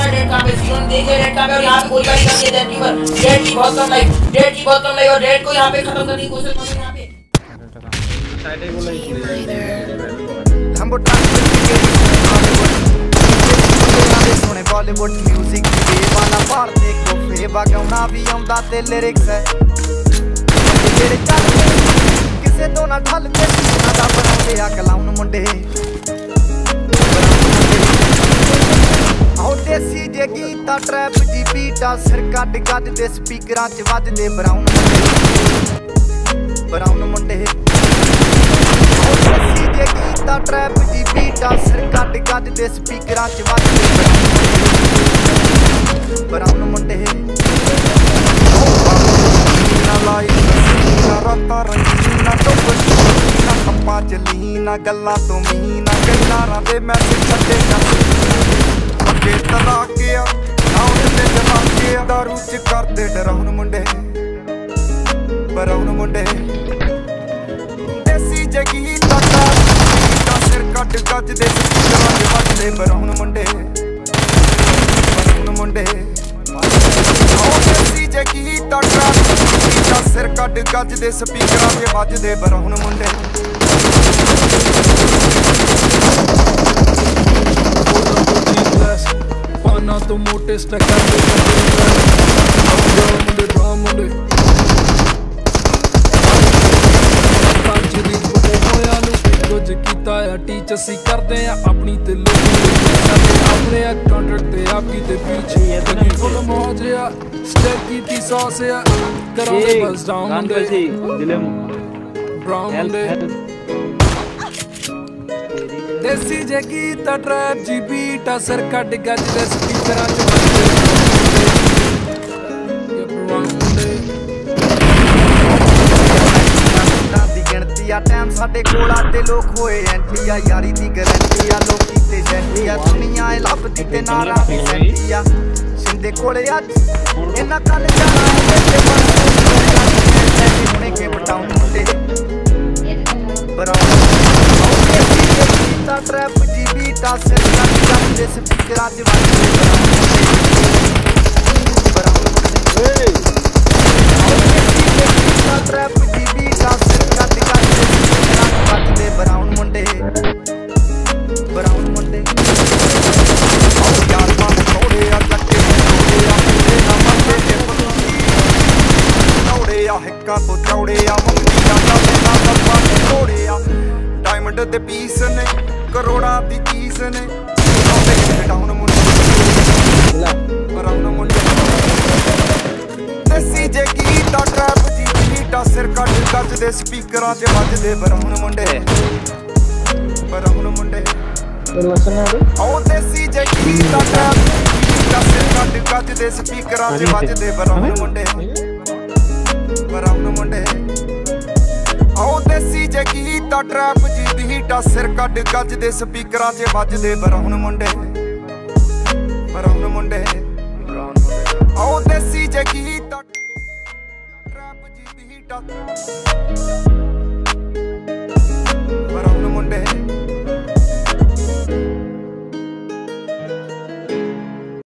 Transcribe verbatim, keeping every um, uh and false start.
है डेड कहां पे सीन देखिए डेड कहां पे और यहां पे गोलीबारी कर दिया डेड की पर डेड की बहुत कम लाइफ डेड की बहुत कम लाइफ और डेड को यहां पे खत्म करने की कोशिश कर रहे हैं यहां पे साइड को लाइक हम बोटा सोने बॉलीवुड म्यूजिक दे वाला पार देखो फे वगाउना भी आਉਂਦਾ ਤੇ ਲਿਰਿਕਸ ਹੈ ਤੇਰੇ ਚੱਲ ਕਿਸੇ ਤੋਂ ਨਾ ਢਲ ਤੇ ਨਾ ਦਾ ਬਣਾਉਂਦੇ ਆ ਕਲਾਉਨ ਮੁੰਡੇ ਆਉ ਦੇਸੀ ਜੇ ਗੀਤਾ ਟਰੈਪ ਜੀ ਬੀਟਾ ਸਿਰ ਕੱਢ ਗੱਜ ਦੇ ਸਪੀਕਰਾਂ 'ਚ ਵੱਜਦੇ ਬਰਾਊਨ ਬਰਾਊਨ ਮੁੰਡੇ ਆਉ ਦੇਸੀ ਜੇ ਗੀਤਾ ਟਰੈਪ ਜੀ ਬੀਟਾ ਸਿਰ ਕੱਢ ਗੱਜ ਦੇ ਸਪੀਕਰਾਂ 'ਚ ਵੱਜਦੇ ਬਰਾਊਨ ਮੁੰਡੇ ਨਾ ਲਾਈ ਨਾ ਰਤਾ ਰੰਗੀਨਾ ਟੋਪ ਨਾ ਕੱਪਾਂ ਚ ਲੀਨਾ ਗੱਲਾਂ ਤੋਂ ਮੀਨਾ ਗੱਲਾਂ ਦੇ ਮੈਸੇਜ ਛੱਡੇ ਕਰ ਅੱਗੇ ਤਲਾ ਗਿਆ ਆਉਣ ਤੇ ਜਮਾ ਗਿਆ ਦਾਰੂ ਚ ਕਰਦੇ ਡਰਾਉਣ ਮੁੰਡੇ ਬਰਾਉਣ ਮੁੰਡੇ ਦੇਸੀ ਜਗੀ ਤੱਕਾ ਦਾ ਸਿਰ ਕੱਟ ਗੱਜ ਦੇ ਸਪੀਕਰਾਂ ਦੇ ਵੱਜਦੇ ਬਰਾਉਣ ਮੁੰਡੇ ਬਰਾਉਣ ਮੁੰਡੇ ਆਉ ਦੇਸੀ ਜਗੀ ਤੱਕਾ ਦਾ ਸਿਰ ਕੱਟ ਗੱਜ ਦੇ ਸਪੀਕਰਾਂ ਦੇ ਵੱਜਦੇ ਬਰਾਉਣ ਮੁੰਡੇ ਪਾਨਾ ਤੋਂ ਮੋਟੇ ਸਟੈਕਾਂ ਦੇ ਮੁੰਡੇ ਬਰਾਉਣ ਮੁੰਡੇ ਪੰਜ ਦੀ ਹੋਇਆ ਨੂੰ ਕੁਝ ਕੀਤਾ ਆ ਟੀਚ ਅਸੀਂ ਕਰਦੇ ਆ ਆਪਣੀ ਤੇ ਆਪਣੇ ਆ ਕੰਟਰੈਕਟ ਤੇ ਆਪਕੀ ਤੇ ਪਿੱਛੇ ਤੇ ਫੁੱਲ ਮੌਜ ਆ ਸਟੈਕ ਕੀਤੀ ਸੌਸ ਆ ਕਰਾਂਗੇ ਬਸ ਡਾਊਨ ਮੁੰਡੇ ਜ਼ਿਲ੍ਹੇ ਬਰਾਊਨ ਮੁੰਡੇ ਦੇਸੀ ਜੇ ਗੀਤਾ ਟਰੈਪ ਜੀ ਬੀਟਾ ਸਿਰ ਕੱਢ ਗੱਜ ਦੇ ਸਪੀਕਰਾਂ 'ਚ ਦੀ ਗਿਣਤੀ ਆ ਟਾਈਮ ਸਾਡੇ ਕੋਲ ਆ ਤੇ ਲੋਕ ਹੋਏ ਐਂਟੀ ਆ ਯਾਰੀ ਦੀ ਗਰੰਟੀ ਆ ਲੋਕੀ ਤੇ ਜੈਂਟੀ ਆ ਦੁਨੀਆ ਇਹ ਲੱਭਦੀ ਤੇ ਨਾਰਾ ਵੀ ਸੈਂਟੀ ਆ ਸਿੰਦੇ ਕੋਲੇ ਅੱਜ ਇਹਨਾਂ ਕੱਲ ਜਾਣਾ ਤੇ ਹੁਣੇ ਕੇ ਬਟਾਉਣ ਮੁੰਡੇ ਬਰਾਉਨ ਗੀਤਾ ਟਰੈਪ ਜੀ ਬੀਟਾ ਸਿਰ ਕੱਢ ਗੱਜ ਦੇ ਸਪੀਕਰਾਂ 'ਚ ਵੱਜਦੇ ਬਰਾਉਨ ਮੁੰਡੇ ਗੀਤਾ ਟਰੈਪ ਜੀ ਬੀਟਾ ਸਿਰ ਕੱਢ ਗੱਜ ਦੇ ਸਪੀਕਰਾਂ 'ਚ ਵੱਜਦੇ ਬਰਾਉਨ ਮੁੰਡੇ ਬਰਾਉਨ ਮੁੰਡੇ ਆਉ ਯਾਰ ਮਨ ਥੋੜੇ ਆ ਲੱਕੇ ਥੋੜੇ ਆ ਮੁੰਡੇ ਨਾ ਮੰਦੇ ਤੇ ਥੋੜੇ ਆ ਹਿੱਕਾਂ ਤੋਂ ਚੌੜੇ ਆ ਮੰਗੀਆਂ ਦਾ ਨਾ ਦੱਬਾਂ ਥੋੜੇ ਆ ਡਾਇਮੰਡ ਦੇ ਪੀਸ ਨੇ ਕਰੋੜਾਂ ਦੀ ਚੀਜ਼ ਨੇ ਆਉਂਦੇ ਡਾਊਨ ਮੁੰਡੇ ਬਰਾਉਨ ਮੁੰਡੇ ਦੇਸੀ ਜੇ ਗੀਤਾ ਟਰੈਪ ਜੀ ਬੀਟਾ ਸਿਰ ਕੱਢ ਗੱਜ ਦੇ ਸਪੀਕਰਾਂ 'ਚ ਵੱਜਦੇ ਬਰਾਉਨ ਮੁੰਡੇ ਬਰਾਉਨ ਮੁੰਡੇ ਆਉ ਦੇਸੀ ਜੇ ਗੀਤਾ ਟਰੈਪ ਬੀਟਾ ਸਿਰ ਕੱਢ ਗੱਜ ਦੇ ਸਪੀਕਰਾਂ 'ਚ ਵੱਜਦੇ ਬਰਾਉਨ ਮੁੰਡੇ ਬਰਾਉਨ ਮੁੰਡੇ ਆਉ ਦੇਸੀ ਜੇ ਗੀਤਾ ਟਰੈਪ ਜੀ ਬੀਟਾ ਸਿਰ ਕੱਢ ਗੱਜ ਦੇ ਸਪੀਕਰਾਂ 'ਚ ਵੱਜਦੇ ਬਰਾਉਨ ਮੁੰਡੇ